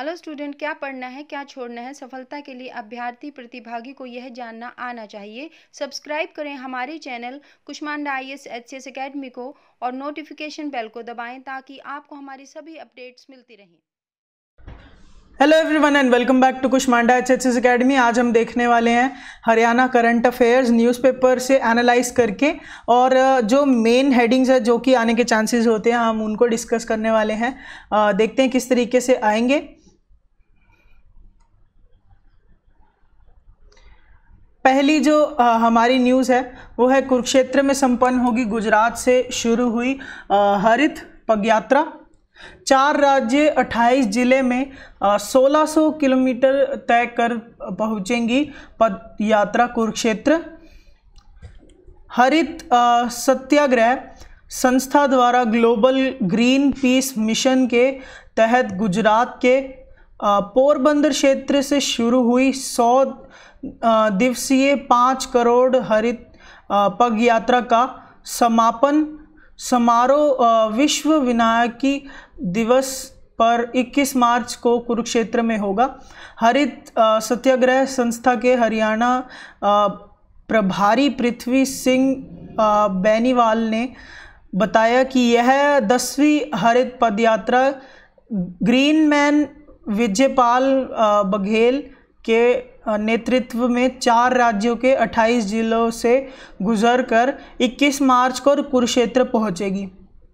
Hello student, क्या पढ़ना है क्या छोड़ना है? सफलता के लिए अभ्यर्थी प्रतिभागी को यह जानना आना चाहिए। सब्सक्राइब करें हमारे channel Kushmanda IAS HCS academy को और नोटिफिकेशन बेल को दबाएं ताकि आपको हमारी सभी अपडेट्स मिलती रहें। Hello everyone and welcome back to Kushmanda HCS academy. आज हम देखने वाले हैं हरियाणा करंट अफेयर्स न्यूज़पेपर से एनालाइज करके, और जो मेन हेडिंग्स है जो कि आने के चांसेस होते हैं हम उनको डिस्कस करने वाले हैं। देखते हैं किस तरीके से आएंगे। पहली जो हमारी न्यूज़ है वो है कुरुक्षेत्र में संपन्न होगी गुजरात से शुरू हुई हरित पग यात्रा। 4 राज्य 28 जिले में 1600 किलोमीटर तय कर पहुंचेंगी पद यात्रा कुरुक्षेत्र। हरित सत्याग्रह संस्था द्वारा ग्लोबल ग्रीन पीस मिशन के तहत गुजरात के पोरबंदर क्षेत्र से शुरू हुई 100 दिवसीय 5 करोड़ हरित पग यात्रा का समापन समारोह विश्व विनायकी दिवस पर 21 मार्च को कुरुक्षेत्र में होगा। हरित सत्याग्रह संस्था के हरियाणा प्रभारी पृथ्वी सिंह बेनीवाल ने बताया कि यह 10वीं हरित पदयात्रा ग्रीन मैन विजयपाल बघेल के नेतृत्व में 4 राज्यों के 28 जिलों से गुजरकर 21 मार्च को कुरुक्षेत्र पहुंचेगी।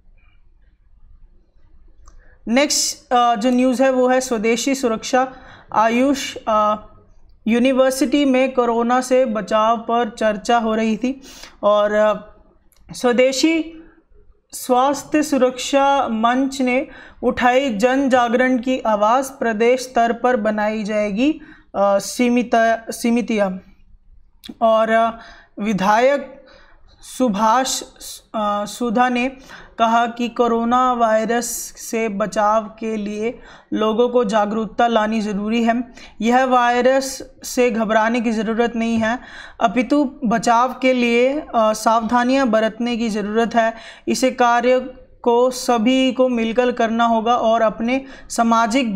नेक्स्ट जो न्यूज़ है वो है स्वदेशी सुरक्षा। आयुष यूनिवर्सिटी में कोरोना से बचाव पर चर्चा हो रही थी, और स्वदेशी स्वास्थ्य सुरक्षा मंच ने उठाई जन जागरण की आवाज़। प्रदेश स्तर पर बनाई जाएगी समितियां, और विधायक सुभाष सुधा ने कहा कि कोरोना वायरस से बचाव के लिए लोगों को जागरूकता लानी ज़रूरी है। यह वायरस से घबराने की ज़रूरत नहीं है, अपितु बचाव के लिए सावधानियां बरतने की ज़रूरत है। इसे कार्य को सभी को मिलकर करना होगा और अपने सामाजिक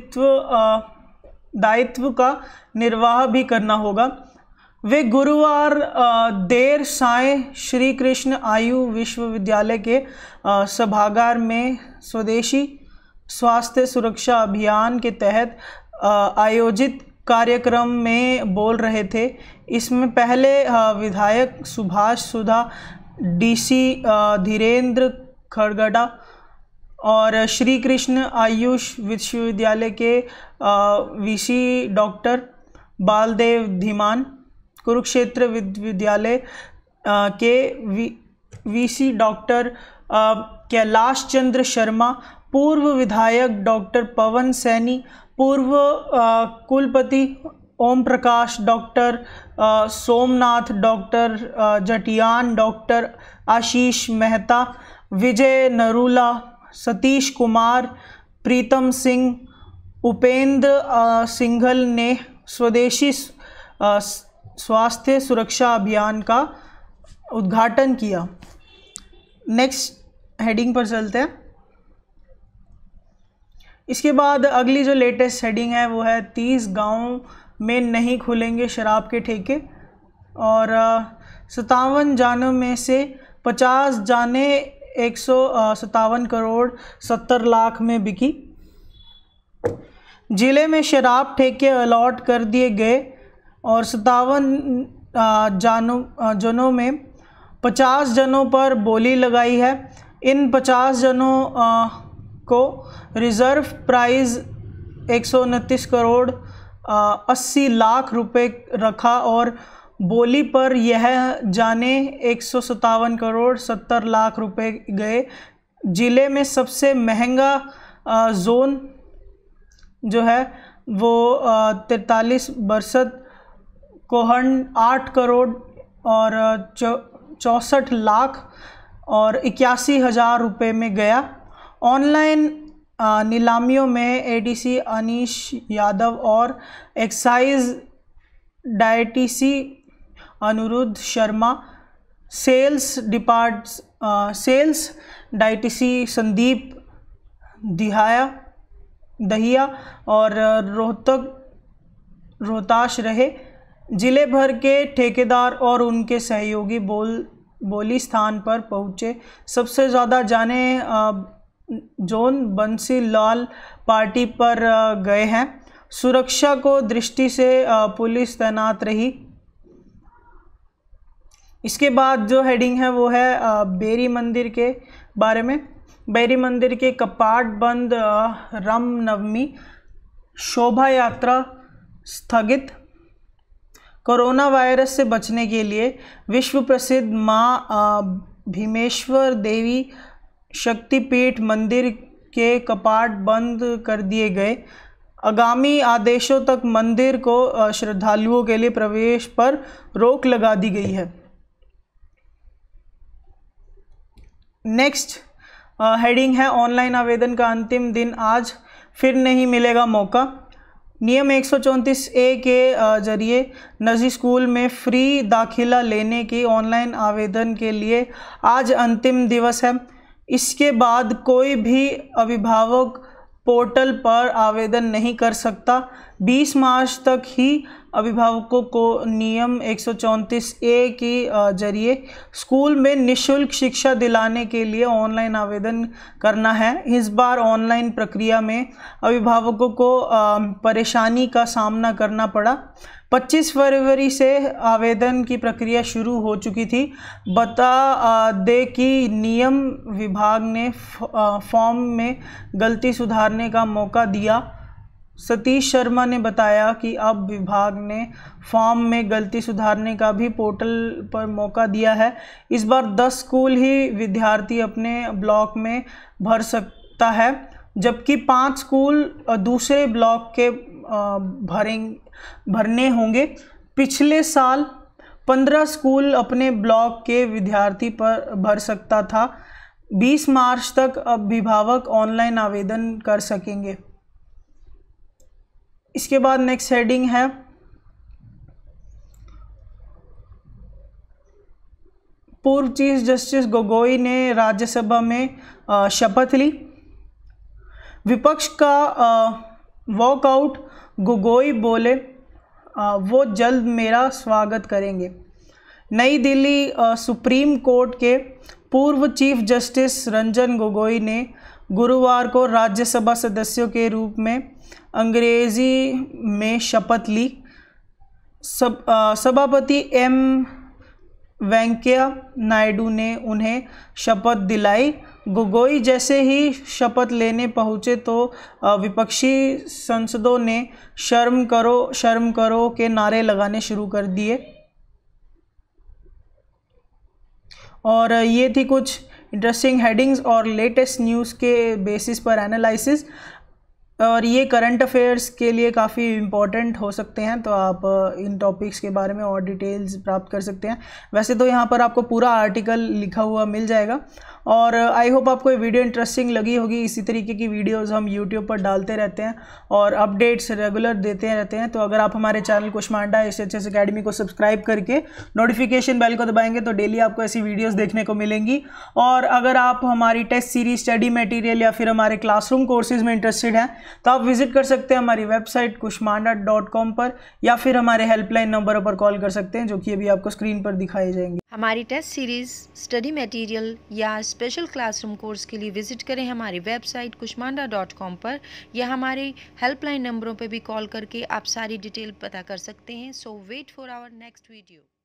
दायित्व का निर्वाह भी करना होगा। वे गुरुवार देर सायं श्री कृष्ण आयु विश्वविद्यालय के सभागार में स्वदेशी स्वास्थ्य सुरक्षा अभियान के तहत आयोजित कार्यक्रम में बोल रहे थे। इसमें पहले विधायक सुभाष सुधा, DC धीरेन्द्र खड़गड़ा और श्री कृष्ण आयुष विश्वविद्यालय के VC डॉक्टर बालदेव धीमान, कुरुक्षेत्र विश्वविद्यालय के VC डॉक्टर कैलाश चंद्र शर्मा, पूर्व विधायक डॉक्टर पवन सैनी, पूर्व कुलपति Om Prakash, doctor Somnath, doctor Jatiyan, doctor Ashish Mehta, Vijay Narula, Satish Kumar, Pritam Singh, Upendra Singhal ने स्वदेशी स्वास्थ्य सुरक्षा अभियान का उद्घाटन किया। नेक्स्ट हेडिंग पर चलते हैं। इसके बाद अगली जो लेटेस्ट हेडिंग है वो है 30 गांवों में नहीं खुलेंगे शराब के ठेके, और 57 जानों में से 50 जाने 157 करोड़ 70 लाख में बिकी। जिले में शराब ठेके अलॉट कर दिए गए और 57 जनों में 50 जनों पर बोली लगाई है। इन 50 जनों को रिजर्व प्राइस 129 करोड़ 80 लाख रुपए रखा और बोली पर यह जाने 157 करोड़ 70 लाख रुपए गए। जिले में सबसे महंगा जोन जो है वो 43 कोहन 8 करोड़ और 64 लाख और 81,000 रुपये में गया। ऑनलाइन नीलामियों में ADC अनीश यादव और excise DETC Anuruddh Sharma, sales DETC Sandeep Dihaya Dahiya और रोहताश रहे। जिले भर के ठेकेदार और उनके सहयोगी बोली स्थान पर पहुंचे। सबसे ज़्यादा जाने जोन बंसी लाल पार्टी पर गए हैं। सुरक्षा को दृष्टि से पुलिस तैनात रही। इसके बाद जो हेडिंग है वो है बेरी मंदिर के बारे में। बेरी मंदिर के कपाट बंद, रामनवमी शोभा यात्रा स्थगित। कोरोना वायरस से बचने के लिए विश्व प्रसिद्ध मां भीमेश्वर देवी शक्तिपीठ मंदिर के कपाट बंद कर दिए गए। आगामी आदेशों तक मंदिर को श्रद्धालुओं के लिए प्रवेश पर रोक लगा दी गई है। नेक्स्ट हेडिंग है ऑनलाइन आवेदन का अंतिम दिन आज, फिर नहीं मिलेगा मौका। नियम 134A के जरिए निजी स्कूल में फ्री दाखिला लेने की ऑनलाइन आवेदन के लिए आज अंतिम दिवस है। इसके बाद कोई भी अभिभावक पोर्टल पर आवेदन नहीं कर सकता। 20 मार्च तक ही अभिभावकों को नियम 134A के जरिए स्कूल में निःशुल्क शिक्षा दिलाने के लिए ऑनलाइन आवेदन करना है। इस बार ऑनलाइन प्रक्रिया में अभिभावकों को परेशानी का सामना करना पड़ा। 25 फरवरी से आवेदन की प्रक्रिया शुरू हो चुकी थी। बता दें कि नियम विभाग ने फॉर्म में गलती सुधारने का मौका दिया। सतीश शर्मा ने बताया कि अब विभाग ने फॉर्म में गलती सुधारने का भी पोर्टल पर मौका दिया है। इस बार 10 स्कूल ही विद्यार्थी अपने ब्लॉक में भर सकता है, जबकि 5 स्कूल दूसरे ब्लॉक के भरने होंगे। पिछले साल 15 स्कूल अपने ब्लॉक के विद्यार्थी पर भर सकता था। 20 मार्च तक अभिभावक ऑनलाइन आवेदन कर सकेंगे। इसके बाद नेक्स्ट हेडिंग है पूर्व चीफ जस्टिस गोगोई ने राज्यसभा में शपथ ली। विपक्ष का वॉकआउट, गोगोई बोले वो जल्द मेरा स्वागत करेंगे। नई दिल्ली सुप्रीम कोर्ट के पूर्व चीफ जस्टिस रंजन गोगोई ने गुरुवार को राज्यसभा सदस्यों के रूप में अंग्रेजी में शपथ ली। सभापति एम वेंकैया नायडू ने उन्हें शपथ दिलाई। गोगोई जैसे ही शपथ लेने पहुंचे तो विपक्षी सांसदों ने शर्म करो के नारे लगाने शुरू कर दिए। और ये थी कुछ इंटरेस्टिंग हेडिंग्स और लेटेस्ट न्यूज़ के बेसिस पर एनालिसिस, और ये करंट अफेयर्स के लिए काफ़ी इम्पॉर्टेंट हो सकते हैं, तो आप इन टॉपिक्स के बारे में और डिटेल्स प्राप्त कर सकते हैं। वैसे तो यहाँ पर आपको पूरा आर्टिकल लिखा हुआ मिल जाएगा। और आई होप आपको ये वीडियो इंटरेस्टिंग लगी होगी। इसी तरीके की वीडियोस हम यूट्यूब पर डालते रहते हैं और अपडेट्स रेगुलर देते रहते हैं। तो अगर आप हमारे चैनल कुष्मांडा SHS अकेडमी को सब्सक्राइब करके नोटिफिकेशन बेल को दबाएंगे तो डेली आपको ऐसी वीडियोज़ देखने को मिलेंगी। और अगर आप हमारी टेस्ट सीरीज, स्टडी मटेरियल या फिर हमारे क्लासरूम कोर्सेज में इंटरेस्टेड हैं तो आप विजिट कर सकते हैं हमारी वेबसाइट kushmanda.com पर, या फिर हमारे हेल्पलाइन नंबरों पर कॉल कर सकते हैं जो कि अभी आपको स्क्रीन पर दिखाई जाएंगे। हमारी टेस्ट सीरीज, स्टडी मटेरियल या स्पेशल क्लासरूम कोर्स के लिए विजिट करें हमारी वेबसाइट kushmanda.com पर, या हमारे हेल्पलाइन नंबरों पर भी कॉल करके आप सारी डिटेल पता कर सकते हैं। So wait for our next video.